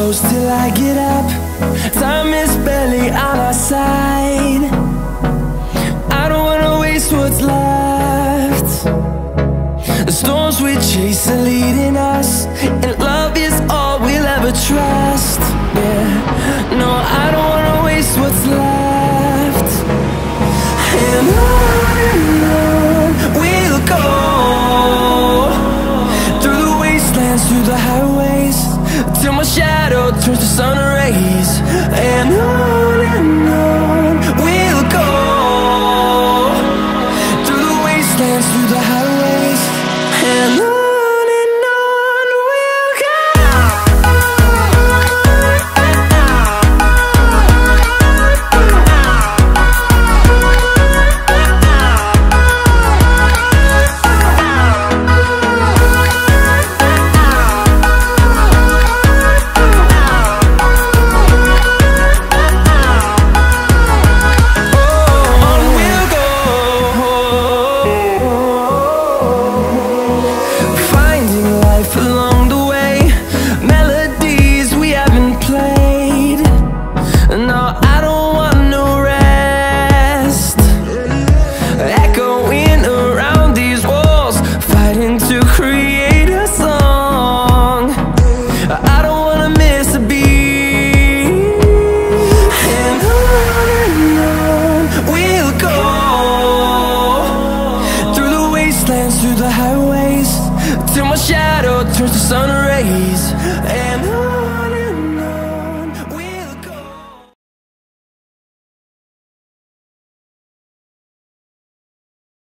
close till I get up. Time is barely on our side. I don't wanna waste what's left. The storms we chase are leading us.